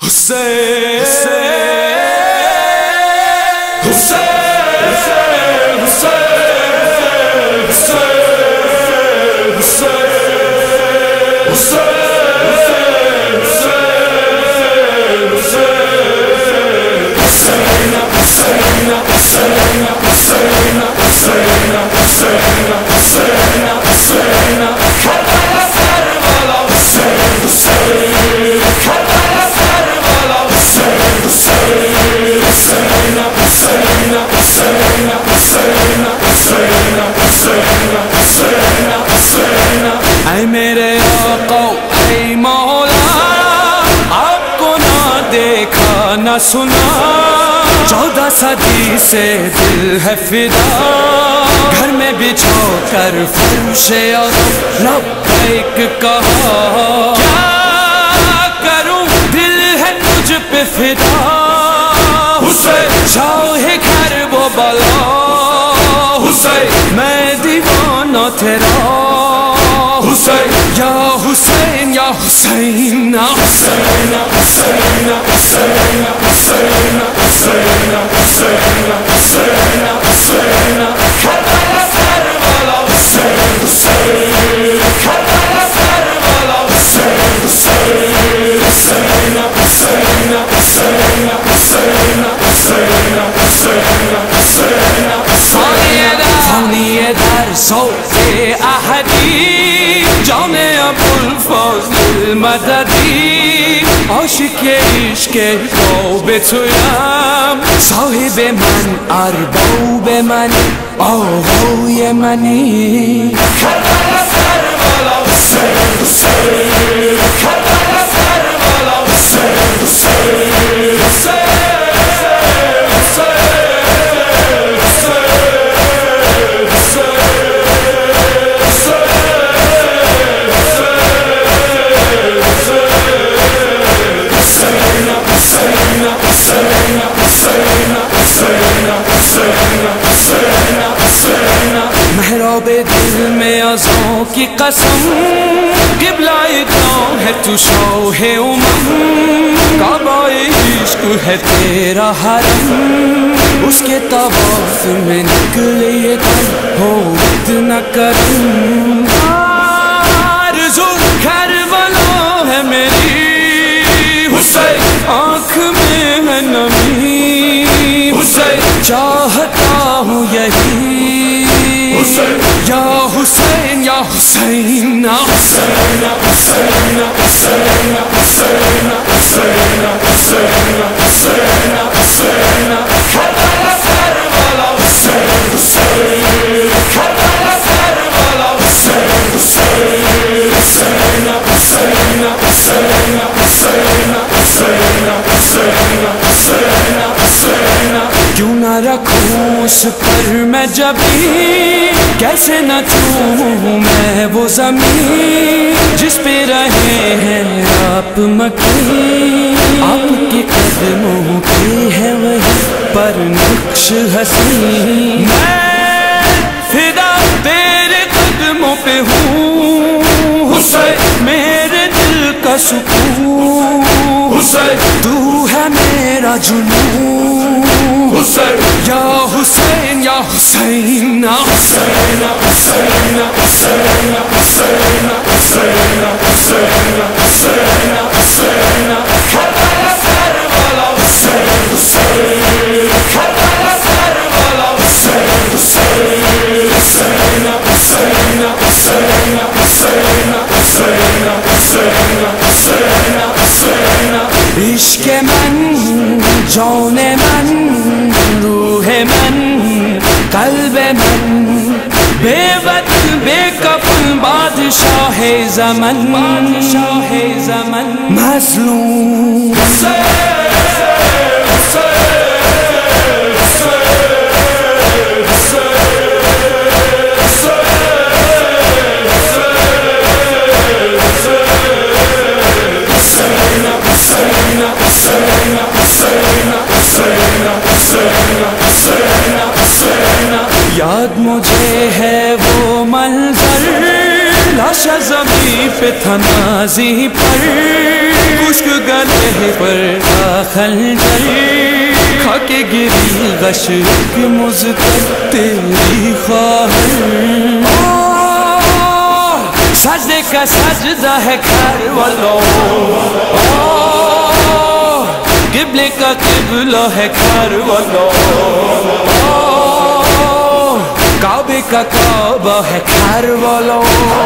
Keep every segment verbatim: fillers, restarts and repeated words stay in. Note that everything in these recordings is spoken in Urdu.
حسین حسین اے میرے آقا اے مولا، آپ کو نہ دیکھا نہ سنا، چودہ صدی سے دل ہے فدا، گھر میں بچھو کر فرش عظم لبیک کہا، کیا کروں دل ہے تجھ پہ فدا، حسین شاہ گھر وہ بلا، حسین میں دیوانہ تیرا، حسین یا حسین یا حسین حسین حسین حسین حسین حسین حسین حسین حسین کربلا کربلا حسین حسین کربلا کربلا حسین حسین حسین حسین حسین حسین حسین حسین حسین فانی در صوت احدی، جان ابو الفضل المددی، عاشق عشق باب تویم، صاحب من ارباب منی آقای منی، کربلا کربلا حسین حسین کربلا کربلا حسین حسین حسین محراب دل میں ازاں کی قسم، قبلہ کام ہے تو شاہ امم، کعبہ عشق ہے تیرا حرم، اس کے طواف میں نکلے دل ہو اتنا کرم، آرزو کربلا ہے میری، حسین آنکھ میں ہے نمی، حسین چاہتا ہوں یہی، یا حسین یا حسین حسین حسین حسین حسین حسین حسین حسین حسین کربلا کربلا حسین حسین کربلا کربلا حسین حسین حسین حسین حسین حسین حسین حسین حسین کیوں نہ رکھوں اس پر میں جبھی، کیسے نہ چھوں میں وہ زمین جس پہ رہے ہیں آپ مکین، آپ کے قدموں کی ہے وہی پر نقش حسین، میں فدا تیرے قدموں پہ ہوں، حسین میرے دل کا سکون، حسین تو ہے میرا جنون، حسین یا حسین یا حسین حسین حسین حسین حسین حسین حسین حسین حسین کربلا کربلا حسین حسین کربلا کربلا حسین حسین حسین حسین حسین حسین حسین حسین حسین عشق من جان من روح من قلب من، بے وطن بے کفن بادشاہ زمن، بادشاہ زمن مظلوم یاد مجھے ہے وہ منظر، لاش زمین پہ تھا نازی پر، خشک گلے پر خنجر کھا کے گری غشک مجھ تک تیری خواہر سجدے کا سجدہ ہے گھر والوں قبلے کا قبلہ ہے گھر والوں کعبے کا کعبہ ہے گھر والوں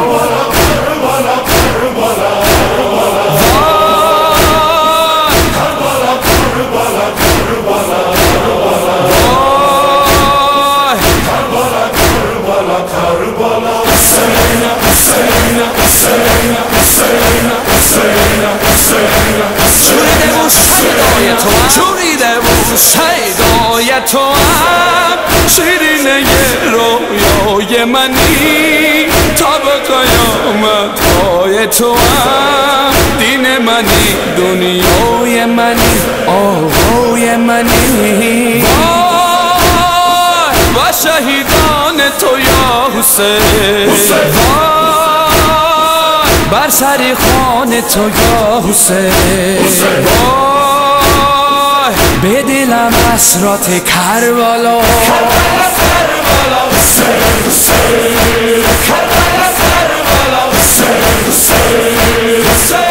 شیرین یہ رویا یہ منی تب قیامت های تو دین منی دنیای منی آهای منی و شهیدان تو یا حسین بر سر خوان تو یا حسین به دلم اسرات کربلا کربلا کربلا حسین حسین کربلا کربلا حسین حسین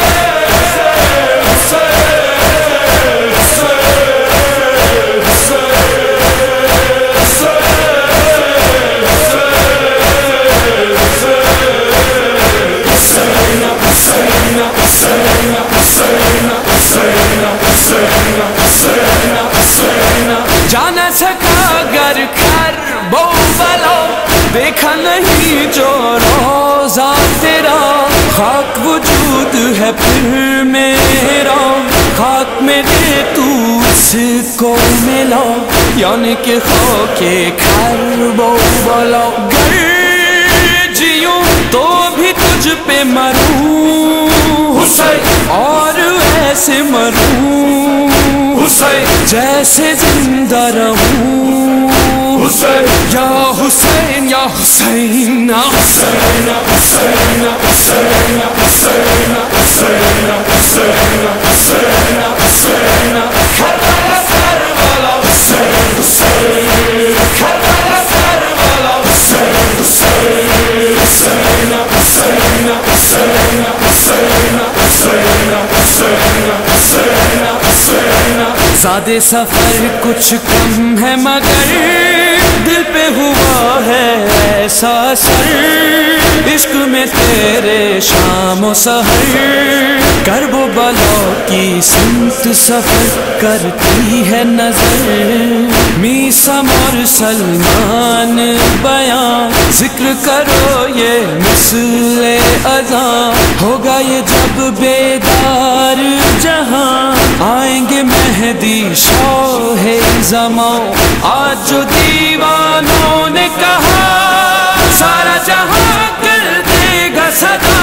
جانا سکا گر کر بو بلا دیکھا نہیں جو روزہ تیرا خاک وجود ہے پھر میرا خاک میں دے تو اس کو ملا یعنی کہ خاک کر بو بلا گر جیوں تو بھی تجھ پہ مروں حسین اور ایسے مروں حسین جیسے زندہ رہوں حسین یا حسین یا حسین یا حسین یا حسین یا حسین یا حسین یا حسین یا حسین یا حسین یا حسین کربلا کربلا حسین حسین کربلا کربلا حسین حسین حسین یا حسین یا حسین یا حسین یا حسین یا حسین یا حسین یا حسین زیادہ سفر کچھ کم ہے مگر دل پہ ہوا ہے ایسا اثر عشق میں تیرے شام و سحر کرب و بلا کی سمت سفر کرتی ہے نظر میثم اور سلمان بیان ذکر کرو یہ مثل اذان ہوگا یہ جب بیدار جہاں آئیں گے مہدی شاہ زمان آج جو دیوانوں نے کہا سارا جہاں کر دے گا صدا